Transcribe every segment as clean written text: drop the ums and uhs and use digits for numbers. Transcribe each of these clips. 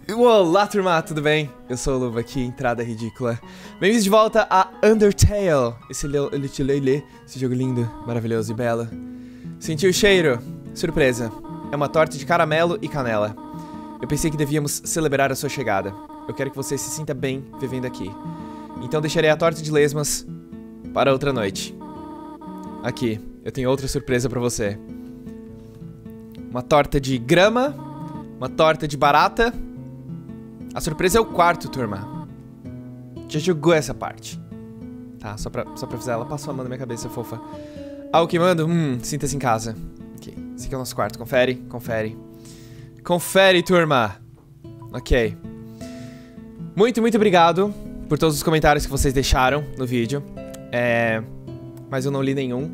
Olá, turma, tudo bem? Eu sou o Luva aqui, entrada ridícula. Bem-vindos de volta a Undertale. Esse jogo lindo, maravilhoso e belo. Sentiu o cheiro? Surpresa. É uma torta de caramelo e canela. Eu pensei que devíamos celebrar a sua chegada. Eu quero que você se sinta bem vivendo aqui. Então deixarei a torta de lesmas para outra noite. Aqui, eu tenho outra surpresa pra você. Uma torta de grama, uma torta de barata. A surpresa é o quarto, turma. Já jogou essa parte. Tá, só pra avisar, ela passou a mão na minha cabeça, fofa. Ah, o que mando? Sinta-se em casa. Ok, esse aqui é o nosso quarto, confere, confere. Confere, turma. Ok. Muito obrigado por todos os comentários que vocês deixaram no vídeo. Mas eu não li nenhum.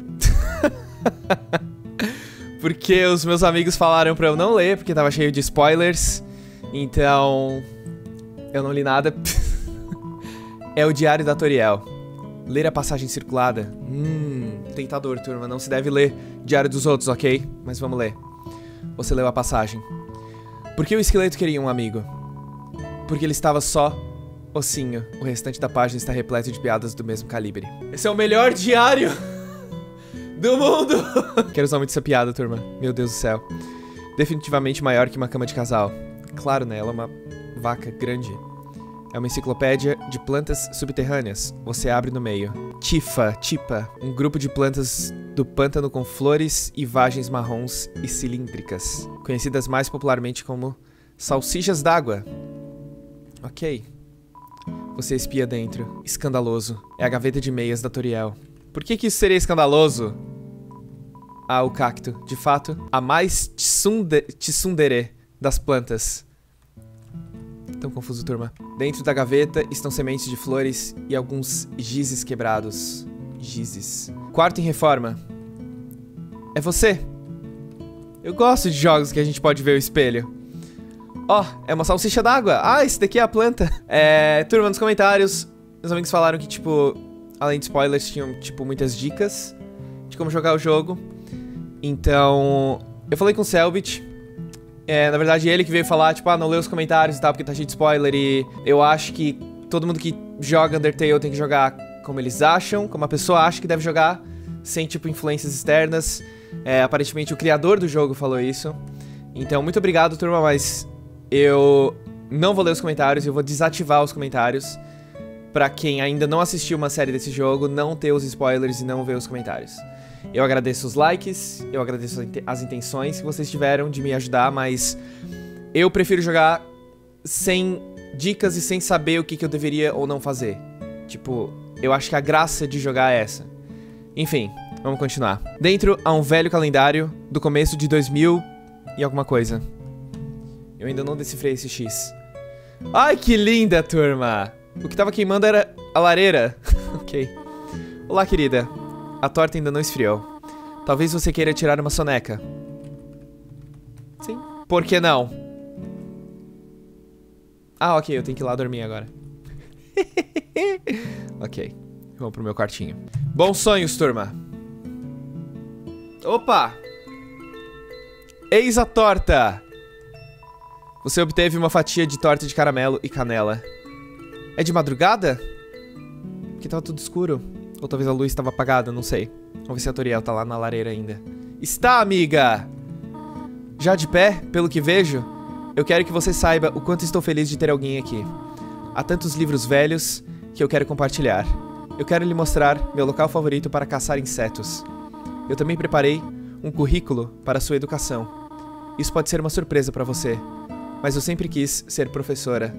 Porque os meus amigos falaram pra eu não ler, porque tava cheio de spoilers. Então... eu não li nada. É o diário da Toriel. Ler a passagem circulada. Tentador, turma. Não se deve ler diário dos outros, ok? Mas vamos ler. Você leu a passagem. Por que o esqueleto queria um amigo? Porque ele estava só ossinho. O restante da página está repleto de piadas do mesmo calibre. Esse é o melhor diário do mundo! Quero usar muito essa piada, turma. Meu Deus do céu. Definitivamente maior que uma cama de casal. Claro, né? Ela é uma vaca grande. É uma enciclopédia de plantas subterrâneas. Você abre no meio. Tipa, um grupo de plantas do pântano com flores e vagens marrons e cilíndricas, conhecidas mais popularmente como salsichas d'água. Ok. Você espia dentro. Escandaloso. É a gaveta de meias da Toriel. Por que isso seria escandaloso? Ah, o cacto. De fato, a mais tsundere das plantas. Tão confuso, turma. Dentro da gaveta estão sementes de flores e alguns gizes quebrados. Gizes. Quarto em reforma. É você. Eu gosto de jogos que a gente pode ver o espelho. Ó, é uma salsicha d'água. Ah, esse daqui é a planta. Turma, nos comentários, meus amigos falaram que, tipo, além de spoilers, tinham, tipo, muitas dicas de como jogar o jogo. Então, eu falei com o Selbit. Na verdade, ele que veio falar, tipo, não lê os comentários e tal, porque tá cheio de spoiler. E eu acho que todo mundo que joga Undertale tem que jogar como eles acham, como a pessoa acha que deve jogar, sem, tipo, influências externas. Aparentemente, o criador do jogo falou isso. Então, muito obrigado, turma, mas eu não vou ler os comentários, eu vou desativar os comentários pra quem ainda não assistiu uma série desse jogo, não ter os spoilers e não ver os comentários. Eu agradeço os likes, eu agradeço as intenções que vocês tiveram de me ajudar, mas eu prefiro jogar sem dicas e sem saber o que eu deveria ou não fazer. Tipo, eu acho que a graça de jogar é essa. Enfim, vamos continuar. Dentro há um velho calendário do começo de 2000 e alguma coisa. Eu ainda não decifrei esse X. Ai, que linda, turma! O que tava queimando era a lareira. Ok. Olá, querida. A torta ainda não esfriou. Talvez você queira tirar uma soneca. Sim. Por que não? Ah, ok. Eu tenho que ir lá dormir agora. Ok. Vamos pro meu quartinho. Bons sonhos, turma. Opa! Eis a torta! Você obteve uma fatia de torta de caramelo e canela. É de madrugada? Porque tava tudo escuro. Ou talvez a luz estava apagada, não sei. Vamos ver se a Toriel tá lá na lareira ainda. Está, amiga! Já de pé, pelo que vejo, eu quero que você saiba o quanto estou feliz de ter alguém aqui. Há tantos livros velhos que eu quero compartilhar. Eu quero lhe mostrar meu local favorito para caçar insetos. Eu também preparei um currículo para sua educação. Isso pode ser uma surpresa para você, mas eu sempre quis ser professora.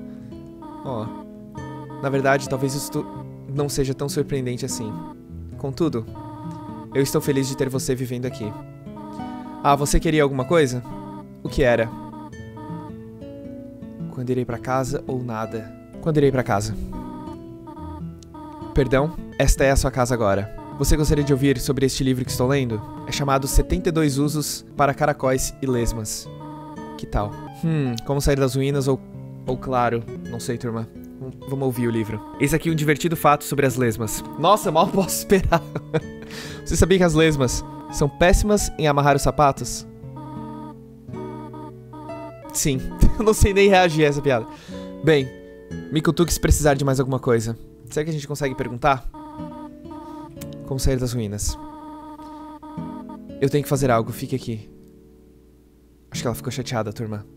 Na verdade, talvez isso não seja tão surpreendente assim. Contudo, eu estou feliz de ter você vivendo aqui. Ah, você queria alguma coisa? O que era? Quando irei pra casa ou nada? Quando irei pra casa. Perdão, esta é a sua casa agora. Você gostaria de ouvir sobre este livro que estou lendo? É chamado 72 Usos para Caracóis e Lesmas. Que tal? Como sair das ruínas ou claro, não sei, turma. Vamos ouvir o livro. Eis aqui um divertido fato sobre as lesmas. Nossa, mal posso esperar. Você sabia que as lesmas são péssimas em amarrar os sapatos? Sim. Eu não sei nem reagir a essa piada. Bem, me cutuque se precisar de mais alguma coisa. Será que a gente consegue perguntar? Como sair das ruínas? Eu tenho que fazer algo, fique aqui. Acho que ela ficou chateada, turma.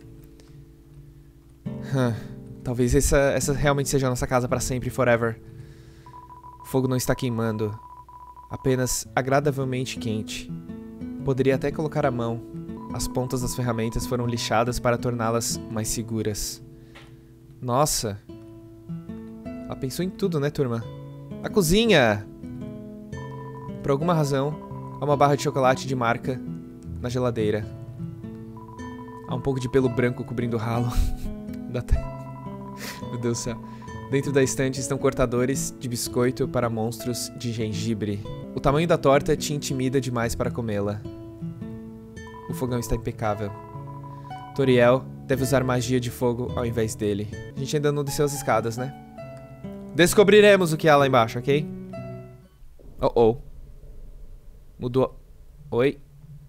Talvez essa realmente seja a nossa casa pra sempre, forever. O fogo não está queimando. Apenas agradavelmente quente. Poderia até colocar a mão. As pontas das ferramentas foram lixadas para torná-las mais seguras. Nossa. Ela pensou em tudo, né, turma? A cozinha! Por alguma razão, há uma barra de chocolate de marca na geladeira. Há um pouco de pelo branco cobrindo o ralo. Meu Deus do céu. Dentro da estante estão cortadores de biscoito para monstros de gengibre. O tamanho da torta te intimida demais para comê-la. O fogão está impecável. Toriel deve usar magia de fogo ao invés dele. A gente ainda não desceu as escadas, né? Descobriremos o que há lá embaixo, ok? Oh. Mudou. Oi?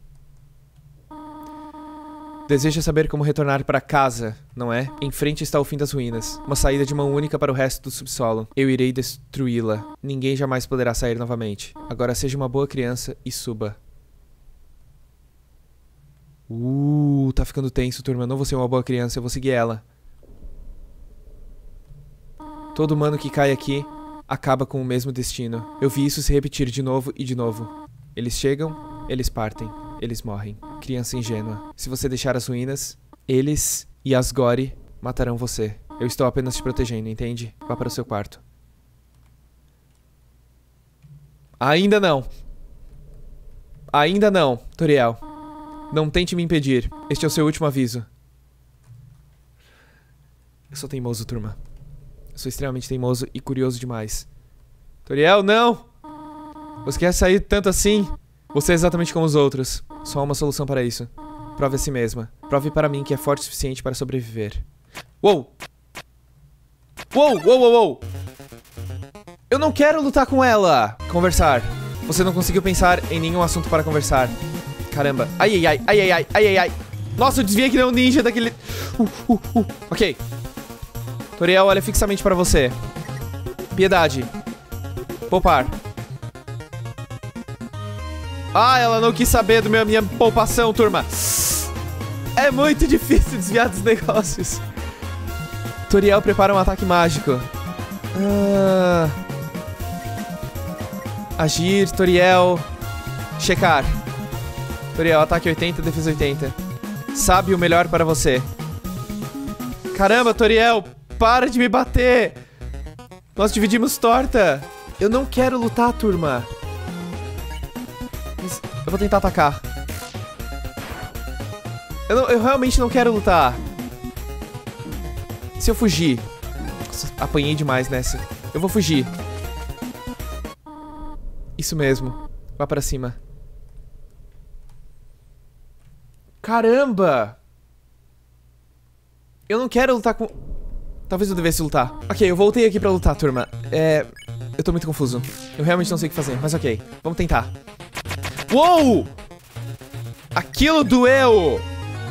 Deseja saber como retornar para casa, não é? Em frente está o fim das ruínas. Uma saída de mão única para o resto do subsolo. Eu irei destruí-la. Ninguém jamais poderá sair novamente. Agora seja uma boa criança e suba. Tá ficando tenso, turma. Eu não vou ser uma boa criança, eu vou seguir ela. Todo humano que cai aqui acaba com o mesmo destino. Eu vi isso se repetir de novo e de novo. Eles chegam, eles partem. Eles morrem. Criança ingênua. Se você deixar as ruínas, eles e Asgore matarão você. Eu estou apenas te protegendo, entende? Vá para o seu quarto. Ainda não. Ainda não, Toriel. Não tente me impedir. Este é o seu último aviso. Eu sou teimoso, turma. Eu sou extremamente teimoso e curioso demais. Toriel, não! Você quer sair tanto assim? Você é exatamente como os outros. Só há uma solução para isso. Prove a si mesma. Prove para mim que é forte o suficiente para sobreviver. Uou! Uou! Eu não quero lutar com ela! Conversar. Você não conseguiu pensar em nenhum assunto para conversar. Caramba. Ai. Nossa, eu desviei que nem um ninja daquele... Ok. Toriel olha fixamente para você. Piedade. Poupar. Ela não quis saber do minha poupação, turma. É muito difícil desviar dos negócios. Toriel prepara um ataque mágico. Agir, Toriel. Checar. Toriel, ataque 80, defesa 80. Sabe o melhor para você. Caramba, Toriel, para de me bater. Nós dividimos torta. Eu não quero lutar, turma. Eu vou tentar atacar. Eu realmente não quero lutar. Se eu fugir... Nossa, apanhei demais nessa. Eu vou fugir. Isso mesmo. Vá pra cima. Caramba! Eu não quero lutar com... Talvez eu devesse lutar. Ok, eu voltei aqui pra lutar, turma. Eu tô muito confuso. Eu realmente não sei o que fazer, mas ok. Vamos tentar. Uou! Aquilo doeu!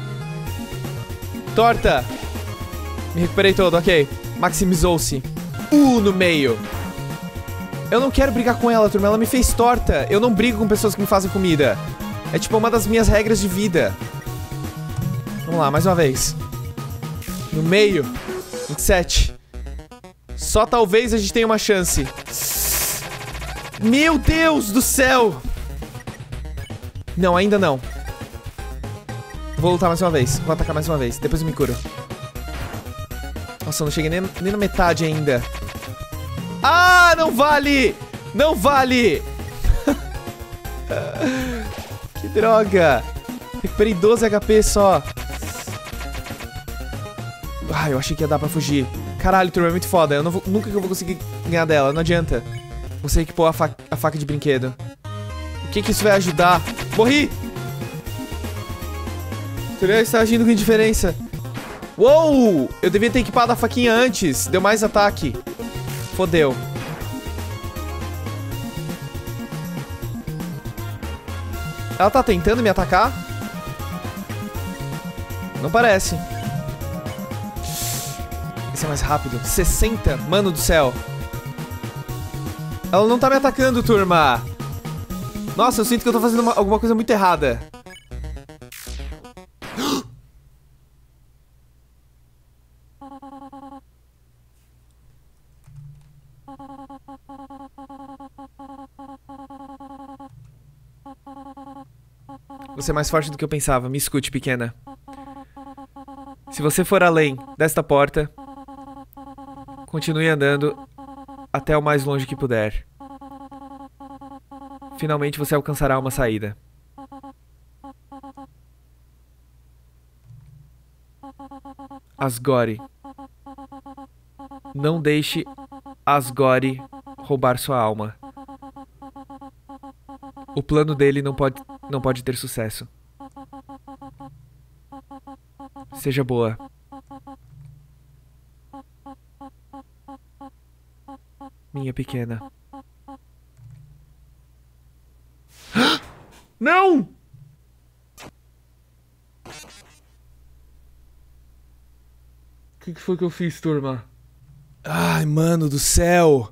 Torta! Me recuperei todo, ok. Maximizou-se. No meio. Eu não quero brigar com ela, turma. Ela me fez torta. Eu não brigo com pessoas que me fazem comida. É tipo uma das minhas regras de vida. Vamos lá, mais uma vez. No meio. 27. Só talvez a gente tenha uma chance. Meu Deus do céu! Não, ainda não. Vou lutar mais uma vez. Vou atacar mais uma vez. Depois eu me curo. Nossa, eu não cheguei nem na metade ainda. Não vale! Não vale! Que droga! Recuperei 12 HP só. Eu achei que ia dar pra fugir. Caralho, turma, é muito foda. Eu nunca que eu vou conseguir ganhar dela. Não adianta. Você equipou a faca de brinquedo. O que isso vai ajudar? Morri! Toriel está agindo com indiferença. Uou! Eu devia ter equipado a faquinha antes. Deu mais ataque. Fodeu. Ela tá tentando me atacar? Não parece. Esse é mais rápido. 60? Mano do céu. Ela não tá me atacando, turma. Nossa, eu sinto que eu tô fazendo alguma coisa muito errada. Você é mais forte do que eu pensava. Me escute, pequena. Se você for além desta porta, continue andando até o mais longe que puder. Finalmente você alcançará uma saída. Asgore. Não deixe Asgore roubar sua alma. O plano dele não pode ter sucesso. Seja boa. Minha pequena. Não! O que foi que eu fiz, turma? Ai, mano do céu.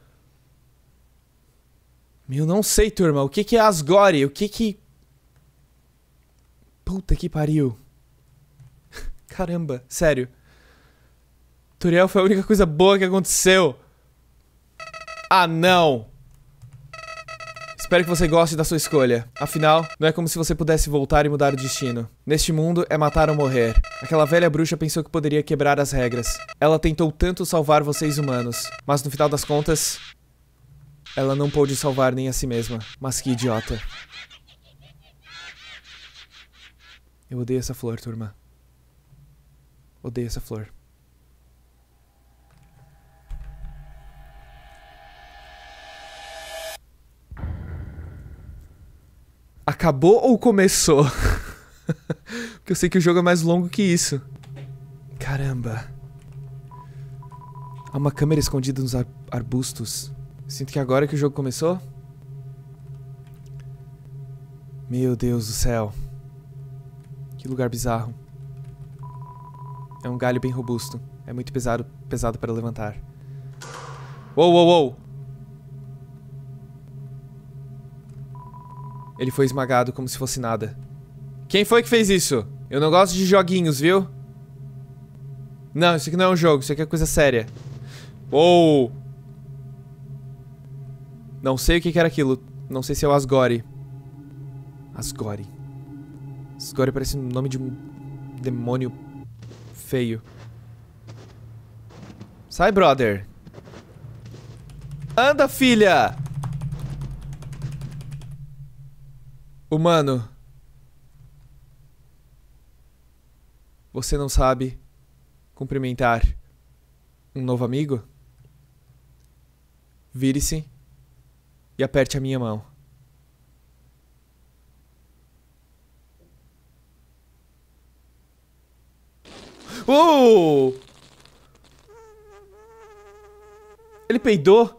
Eu não sei, turma. O que é Asgore? O que... Puta que pariu. Caramba, sério. Toriel foi a única coisa boa que aconteceu. Ah, não. Espero que você goste da sua escolha. Afinal, não é como se você pudesse voltar e mudar o destino. Neste mundo, é matar ou morrer. Aquela velha bruxa pensou que poderia quebrar as regras. Ela tentou tanto salvar vocês humanos. Mas no final das contas... ela não pôde salvar nem a si mesma. Mas que idiota. Eu odeio essa flor, turma. Odeio essa flor. Acabou ou começou? Porque eu sei que o jogo é mais longo que isso. Caramba. Há uma câmera escondida nos arbustos. Sinto que agora que o jogo começou. Meu Deus do céu. Que lugar bizarro. É um galho bem robusto. É muito pesado para levantar. Uou, uou, uou. Ele foi esmagado como se fosse nada. Quem foi que fez isso? Eu não gosto de joguinhos, viu? Não, isso aqui não é um jogo. Isso aqui é coisa séria. Uou. Não sei o que era aquilo. Não sei se é o Asgore. Asgore. Asgore parece o nome de um demônio feio. Sai, brother. Anda, filha. Humano. Você não sabe cumprimentar um novo amigo? Vire-se e aperte a minha mão. Ele peidou?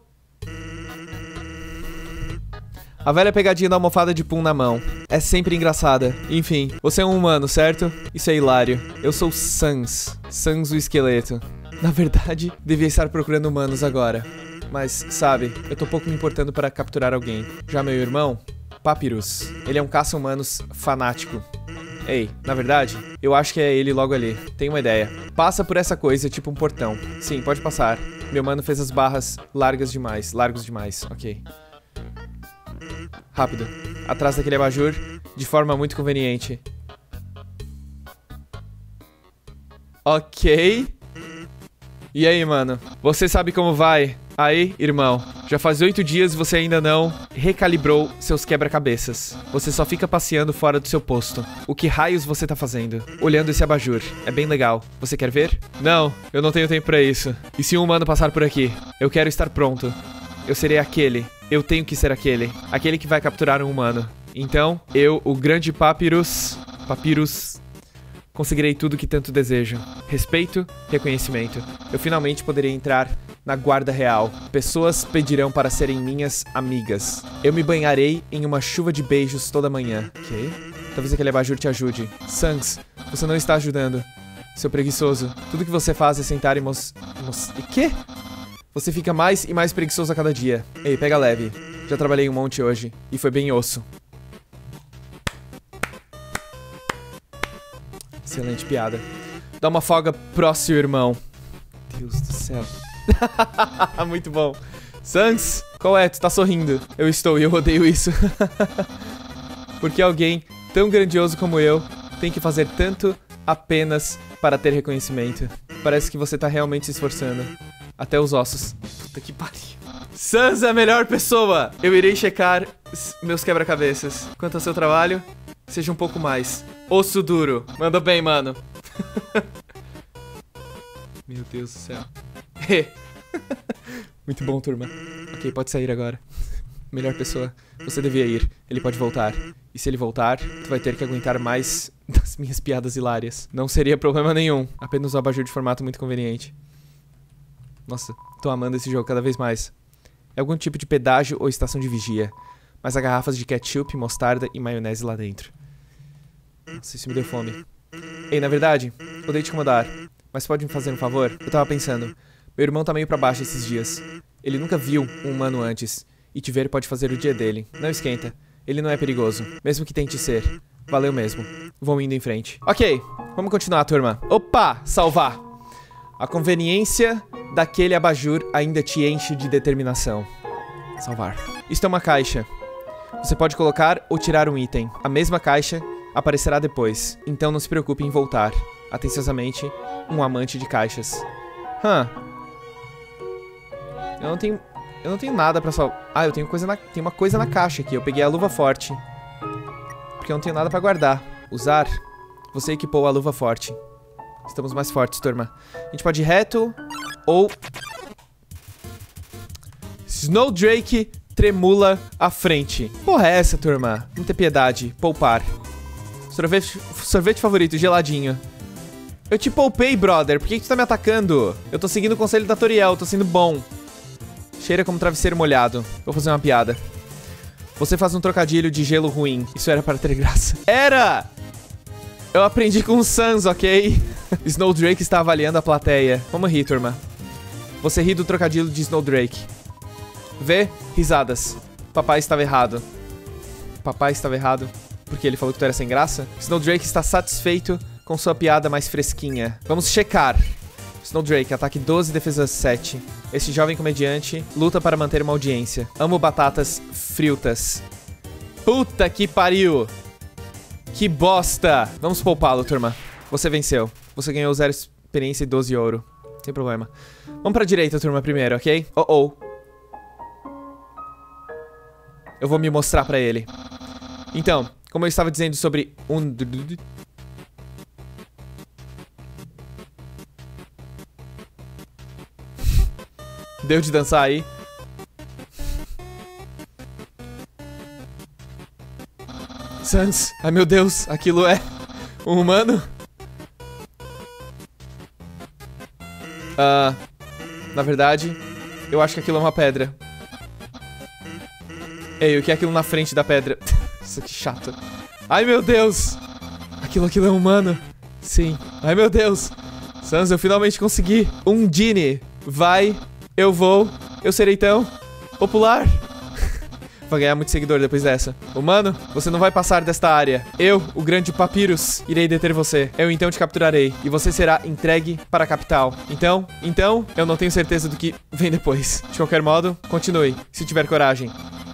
A velha pegadinha da almofada de pum na mão. É sempre engraçada. Enfim, você é um humano, certo? Isso é hilário. Eu sou Sans. Sans o esqueleto. Na verdade, devia estar procurando humanos agora. Mas, sabe, eu tô pouco me importando para capturar alguém. Já meu irmão, Papyrus, ele é um caça-humanos fanático. Ei, na verdade, eu acho que é ele logo ali. Tenho uma ideia. Passa por essa coisa, tipo um portão. Sim, pode passar. Meu mano fez as barras largos demais. Ok. Rápido. Atrás daquele abajur, de forma muito conveniente. Ok. E aí, mano? Você sabe como vai? Aí, irmão, já faz 8 dias e você ainda não recalibrou seus quebra-cabeças. Você só fica passeando fora do seu posto. O que raios você tá fazendo? Olhando esse abajur. É bem legal. Você quer ver? Não, eu não tenho tempo pra isso. E se um humano passar por aqui? Eu quero estar pronto. Eu serei aquele. Eu tenho que ser aquele. Aquele que vai capturar um humano. Então, eu, o grande Papyrus, conseguirei tudo que tanto desejo. Respeito, reconhecimento. Eu finalmente poderei entrar na guarda real. Pessoas pedirão para serem minhas amigas. Eu me banharei em uma chuva de beijos toda manhã. Ok? Talvez aquele abajur te ajude. Sans, você não está ajudando. seu preguiçoso. Tudo que você faz é sentar e E quê? Você fica mais e mais preguiçoso a cada dia. Ei, pega leve. Já trabalhei um monte hoje. E foi bem osso. Excelente piada. Dá uma folga pro seu irmão. Deus do céu. Muito bom. Sans, qual é? Tu tá sorrindo. Eu estou e eu odeio isso. Porque alguém tão grandioso como eu tem que fazer tanto apenas para ter reconhecimento. Parece que você tá realmente se esforçando. Até os ossos. Puta que pariu. Sans é a melhor pessoa. Eu irei checar meus quebra-cabeças. Quanto ao seu trabalho, seja um pouco mais. Osso duro. Manda bem, mano. Meu Deus do céu. Muito bom, turma. Ok, pode sair agora. Melhor pessoa. Você devia ir. Ele pode voltar. E se ele voltar, tu vai ter que aguentar mais das minhas piadas hilárias. Não seria problema nenhum. Apenas um abajur de formato muito conveniente. Nossa, tô amando esse jogo cada vez mais. É algum tipo de pedágio ou estação de vigia. Mas há garrafas de ketchup, mostarda e maionese lá dentro. Nossa, isso me deu fome. Ei, na verdade, odeio te incomodar. Mas pode me fazer um favor? Eu tava pensando. Meu irmão tá meio pra baixo esses dias. Ele nunca viu um humano antes. E te ver pode fazer o dia dele. Não esquenta. Ele não é perigoso. Mesmo que tente ser. Valeu mesmo. Vou indo em frente. Ok, vamos continuar, turma. Opa, salvar. A conveniência daquele abajur ainda te enche de determinação. Salvar. Isto é uma caixa. Você pode colocar ou tirar um item. A mesma caixa aparecerá depois. Então não se preocupe em voltar. Atenciosamente, um amante de caixas. Eu não tenho nada pra salvar. Ah, eu tenho uma coisa na caixa aqui. Eu peguei a luva forte. Porque eu não tenho nada pra guardar. Usar. Você equipou a luva forte. Estamos mais fortes, turma. A gente pode ir reto ou... Snowdrake tremula à frente. Porra é essa, turma? Não ter piedade. Poupar. Sorvete favorito, geladinho. Eu te poupei, brother. Por que tu tá me atacando? Eu tô seguindo o conselho da Toriel. Tô sendo bom. Cheira como travesseiro molhado. Vou fazer uma piada. Você faz um trocadilho de gelo ruim. Isso era para ter graça. Era! Eu aprendi com o Sans, ok? Snowdrake está avaliando a plateia. Vamos rir, turma. Você ri do trocadilho de Snowdrake. Vê? Risadas. Papai estava errado. Papai estava errado porque ele falou que tu era sem graça? Snowdrake está satisfeito com sua piada mais fresquinha. Vamos checar. Snowdrake, ataque 12, defesa 7. Este jovem comediante luta para manter uma audiência. Amo batatas fritas. Puta que pariu. Que bosta. Vamos poupá-lo, turma. Você venceu. Você ganhou 0 experiência e 12 ouro. Sem problema. Vamos pra direita, turma, primeiro, ok? Eu vou me mostrar pra ele. Então, como eu estava dizendo sobre um... Deu de dançar aí. Sans. Ai, meu Deus. Aquilo é um humano? Na verdade, eu acho que aquilo é uma pedra. Ei, o que é aquilo na frente da pedra? Isso que chato. Ai, meu Deus. Aquilo é humano. Sim. Ai, meu Deus. Sans, eu finalmente consegui. Um Genie. Vai... Eu vou, eu serei tão popular. Vai ganhar muito seguidor depois dessa. Humano, você não vai passar desta área. Eu, o grande Papyrus, irei deter você. Eu então te capturarei e você será entregue para a capital. Então, eu não tenho certeza do que vem depois. De qualquer modo, continue, se tiver coragem.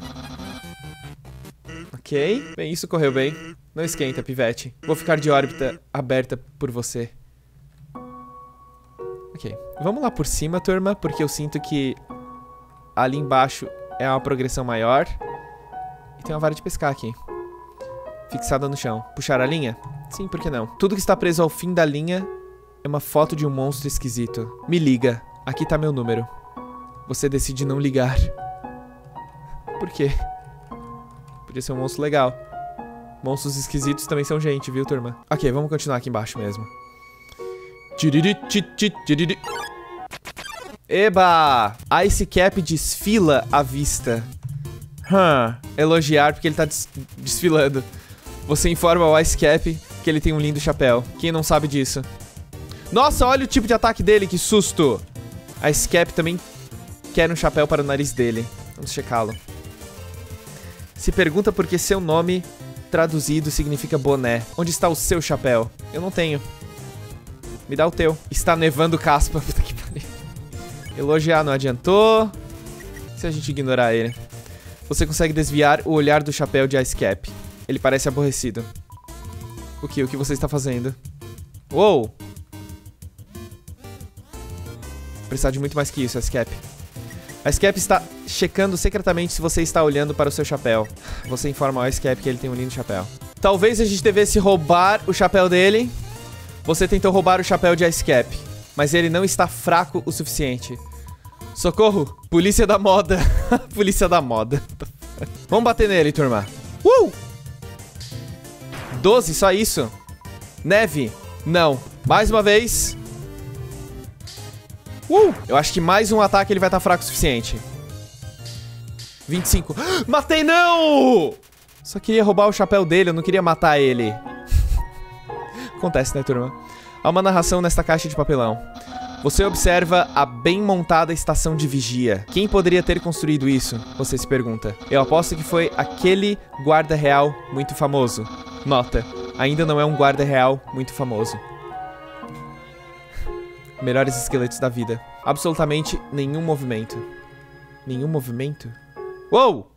Ok, bem, isso correu bem. Não esquenta, pivete. Vou ficar de órbita aberta por você. Ok, vamos lá por cima, turma, porque eu sinto que ali embaixo é uma progressão maior. E tem uma vara de pescar aqui. Fixada no chão. Puxar a linha? Sim, por que não? Tudo que está preso ao fim da linha é uma foto de um monstro esquisito. Me liga. Aqui tá meu número. Você decide não ligar. Por quê? Podia ser um monstro legal. Monstros esquisitos também são gente, viu, turma? Ok, vamos continuar aqui embaixo mesmo. Eba! Ice Cap desfila à vista. Elogiar porque ele tá desfilando. Você informa ao Ice Cap que ele tem um lindo chapéu. Quem não sabe disso? Nossa, olha o tipo de ataque dele, que susto. A Scap também quer um chapéu para o nariz dele. Vamos checá-lo. Se pergunta por que seu nome traduzido significa boné. Onde está o seu chapéu? Eu não tenho. Me dá o teu. Está nevando caspa. Puta que pariu. Elogiar não adiantou. Se a gente ignorar ele. Você consegue desviar o olhar do chapéu de Ice Cap. Ele parece aborrecido. O que? O que você está fazendo? Uou! Precisar de muito mais que isso, Ice Cap. A Ice Cap está checando secretamente se você está olhando para o seu chapéu. Você informa ao Ice Cap que ele tem um lindo chapéu. Talvez a gente devesse roubar o chapéu dele. Você tentou roubar o chapéu de Ice Cap, mas ele não está fraco o suficiente. Socorro! Polícia da moda. Polícia da moda. Vamos bater nele, turma. 12, só isso? Neve? Não. Mais uma vez. Eu acho que mais um ataque ele vai estar fraco o suficiente. 25. Matei, não! Só queria roubar o chapéu dele, eu não queria matar ele. Acontece, né, turma? Há uma narração nesta caixa de papelão. Você observa a bem montada estação de vigia. Quem poderia ter construído isso? Você se pergunta. Eu aposto que foi aquele guarda real muito famoso. Nota, ainda não é um guarda real muito famoso. Melhores esqueletos da vida. Absolutamente nenhum movimento. Nenhum movimento? Uou!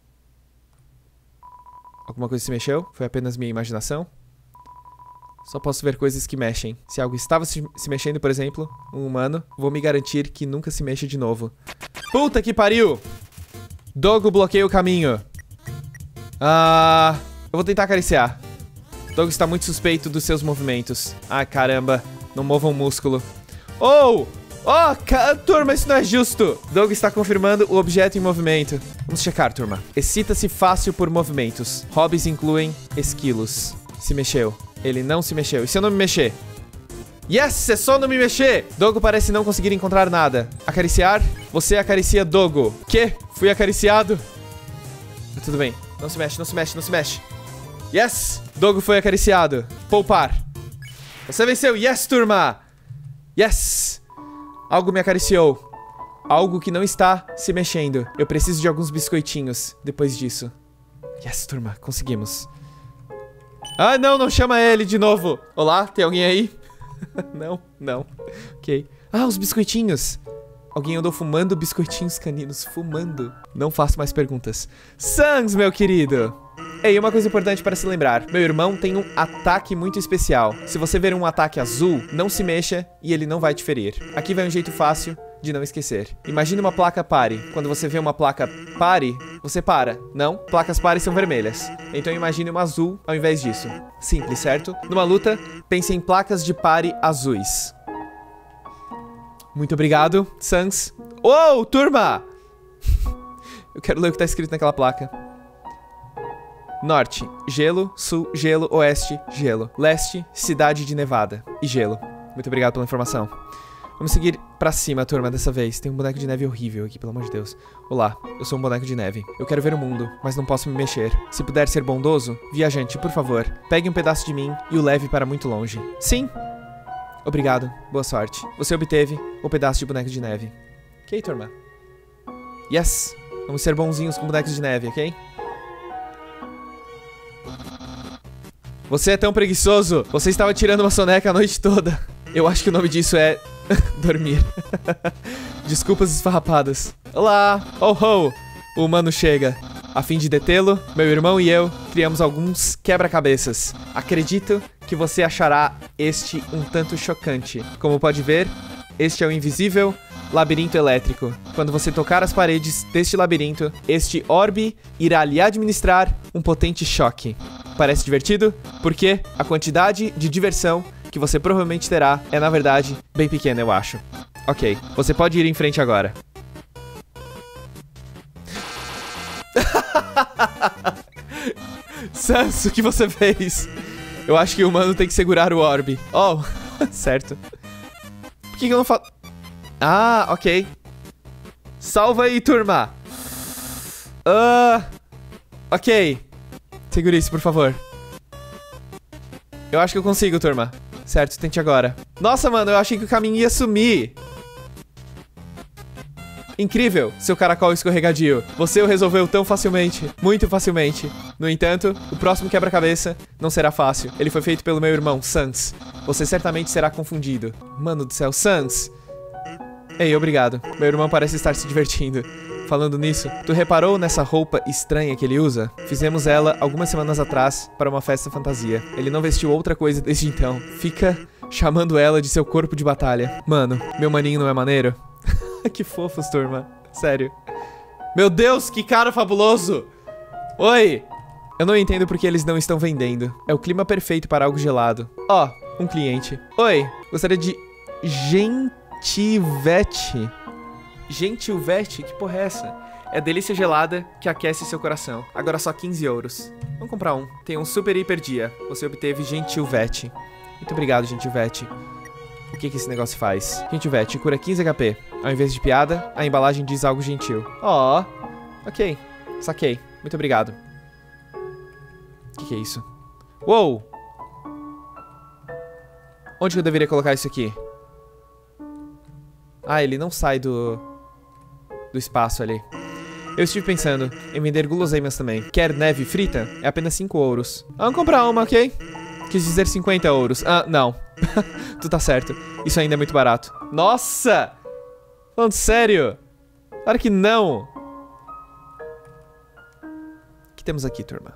Alguma coisa se mexeu? Foi apenas minha imaginação? Só posso ver coisas que mexem. Se algo estava se mexendo, por exemplo, um humano, vou me garantir que nunca se mexa de novo. Puta que pariu! Dogo bloqueia o caminho. Eu vou tentar acariciar. Dogo está muito suspeito dos seus movimentos. Ah, caramba. Não mova um músculo. Turma, isso não é justo. Doug está confirmando o objeto em movimento. Vamos checar, turma. Excita-se fácil por movimentos. Hobbies incluem esquilos. Se mexeu. Ele não se mexeu. E se eu não me mexer? Yes, é só não me mexer. Dogo parece não conseguir encontrar nada. Acariciar? Você acaricia Dogo. Que? Fui acariciado? Tudo bem. Não se mexe, não se mexe, não se mexe. Yes! Dogo foi acariciado. Poupar. Você venceu. Yes, turma! Yes! Algo me acariciou. Algo que não está se mexendo. Eu preciso de alguns biscoitinhos depois disso. Yes, turma. Conseguimos. Ah, não. Não chama ele de novo. Olá, tem alguém aí? Não. Ok. Ah, os biscoitinhos. Alguém andou fumando biscoitinhos caninos. Fumando. Não faço mais perguntas. Sans, meu querido. Ei, uma coisa importante para se lembrar. Meu irmão tem um ataque muito especial. Se você ver um ataque azul, não se mexa e ele não vai te ferir. Aqui vai um jeito fácil de não esquecer. Imagine uma placa pare. Quando você vê uma placa pare, você para. Não, placas pares são vermelhas. Então imagine uma azul ao invés disso. Simples, certo? Numa luta, pense em placas de pare azuis. Muito obrigado, Sans. Turma! Eu quero ler o que tá escrito naquela placa. Norte, gelo. Sul, gelo. Oeste, gelo. Leste, cidade de Nevada. E gelo. Muito obrigado pela informação. Vamos seguir pra cima, turma, dessa vez. Tem um boneco de neve horrível aqui, pelo amor de Deus. Olá, eu sou um boneco de neve. Eu quero ver o mundo, mas não posso me mexer. Se puder ser bondoso, viajante, por favor, pegue um pedaço de mim e o leve para muito longe. Sim! Obrigado, boa sorte. Você obteve o pedaço de boneco de neve. Ok, turma? Yes! Vamos ser bonzinhos com bonecos de neve, ok? Você é tão preguiçoso. Você estava tirando uma soneca a noite toda. Eu acho que o nome disso é... dormir. Desculpas esfarrapadas. Olá! O humano chega. A fim de detê-lo, meu irmão e eu criamos alguns quebra-cabeças. Acredito que você achará este um tanto chocante. Como pode ver, este é o invisível labirinto elétrico. Quando você tocar as paredes deste labirinto, este orbe irá lhe administrar um potente choque. Parece divertido? Porque a quantidade de diversão que você provavelmente terá é, na verdade, bem pequena, eu acho. Ok, você pode ir em frente agora. Sans, o que você fez? Eu acho que o humano tem que segurar o orbe. Certo. Por que eu não falo... Ah, ok. Salva aí, turma. Ok. Segure isso, por favor. Eu acho que eu consigo, turma. Certo, tente agora. Nossa, mano, eu achei que o caminho ia sumir. Incrível, seu caracol escorregadio. Você o resolveu tão facilmente. Muito facilmente. No entanto, o próximo quebra-cabeça não será fácil. Ele foi feito pelo meu irmão, Sans. Você certamente será confundido. Mano do céu, Sans. Ei, obrigado. Meu irmão parece estar se divertindo. Falando nisso, tu reparou nessa roupa estranha que ele usa? Fizemos ela algumas semanas atrás para uma festa fantasia. Ele não vestiu outra coisa desde então. Fica chamando ela de seu corpo de batalha. Mano, meu maninho não é maneiro? Que fofos, turma. Sério. Meu Deus, que cara fabuloso! Oi! Eu não entendo porque eles não estão vendendo. É o clima perfeito para algo gelado. Ó, um cliente. Oi, gostaria de Gentilvete. Gentilvete? Que porra é essa? É delícia gelada que aquece seu coração. Agora só 15 euros. Vamos comprar um. Tem um super hiper dia. Você obteve Gentilvete. Muito obrigado, Gentilvete. O que esse negócio faz? Gentilvete, cura 15 HP. Ao invés de piada, a embalagem diz algo gentil. Ó, ok. Saquei. Muito obrigado. O que é isso? Uou! Onde que eu deveria colocar isso aqui? Ah, ele não sai do espaço ali. Eu estive pensando em vender guloseimas também. Quer neve frita? É apenas 5 euros. Vamos comprar uma, ok? Quis dizer 50 euros. Ah, não. Tu tá certo. Isso ainda é muito barato. Nossa! Falando sério? Claro que não. O que temos aqui, turma?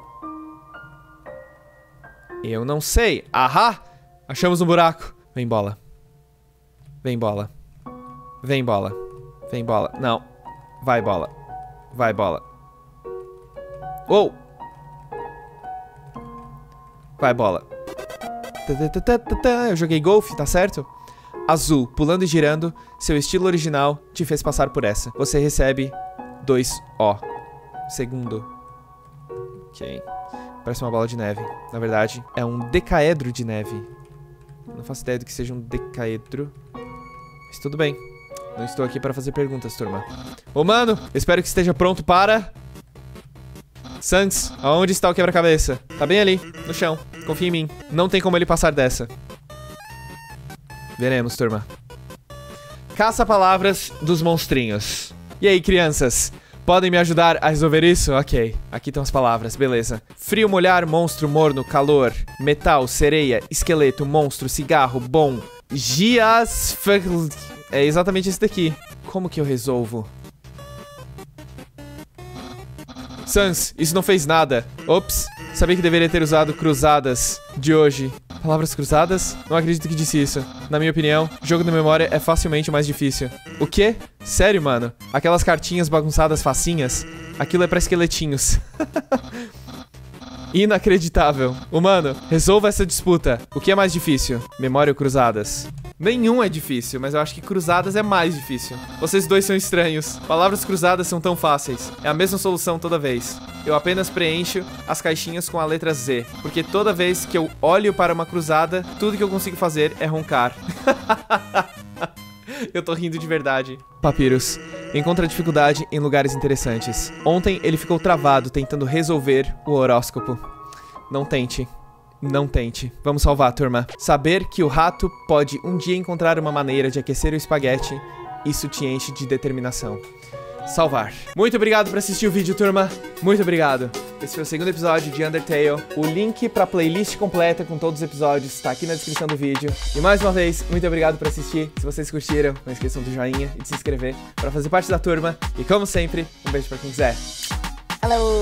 Eu não sei. Ahá! Achamos um buraco. Vem, bola. Vem, bola. Vem, bola. Vem, bola. Não. Vai, bola. Vai, bola. Uou! Vai, bola. Eu joguei golfe, tá certo? Azul, pulando e girando. Seu estilo original te fez passar por essa. Você recebe 2 O. Segundo. Ok. Parece uma bola de neve. Na verdade, é um decaedro de neve. Não faço ideia do que seja um decaedro. Mas tudo bem. Não estou aqui para fazer perguntas, turma. Ô, mano, espero que esteja pronto para... Sans, aonde está o quebra-cabeça? Tá bem ali, no chão. Confia em mim. Não tem como ele passar dessa. Veremos, turma. Caça-palavras dos monstrinhos. E aí, crianças? Podem me ajudar a resolver isso? Ok. Aqui estão as palavras, beleza. Frio, molhar, monstro, morno, calor. Metal, sereia, esqueleto, monstro, cigarro, bom. Gias... É exatamente esse daqui. Como que eu resolvo? Sans, isso não fez nada. Ops, sabia que deveria ter usado cruzadas de hoje. Palavras cruzadas? Não acredito que disse isso. Na minha opinião, jogo da memória é facilmente o mais difícil. O quê? Sério, mano? Aquelas cartinhas bagunçadas facinhas? Aquilo é pra esqueletinhos. Inacreditável. Humano, resolva essa disputa. O que é mais difícil? Memória ou cruzadas? Nenhum é difícil, mas eu acho que cruzadas é mais difícil. Vocês dois são estranhos. Palavras cruzadas são tão fáceis. É a mesma solução toda vez. Eu apenas preencho as caixinhas com a letra Z, porque toda vez que eu olho para uma cruzada, tudo que eu consigo fazer é roncar. Eu tô rindo de verdade. Papyrus. Encontra dificuldade em lugares interessantes. Ontem ele ficou travado tentando resolver o horóscopo. Não tente. Não tente. Vamos salvar, turma. Saber que o rato pode um dia encontrar uma maneira de aquecer o espaguete, isso te enche de determinação. Salvar. Muito obrigado por assistir o vídeo, turma. Muito obrigado. Esse foi o segundo episódio de Undertale. O link pra playlist completa com todos os episódios tá aqui na descrição do vídeo. E mais uma vez, muito obrigado por assistir. Se vocês curtiram, não esqueçam do joinha e de se inscrever pra fazer parte da turma. E como sempre, um beijo pra quem quiser. Hello!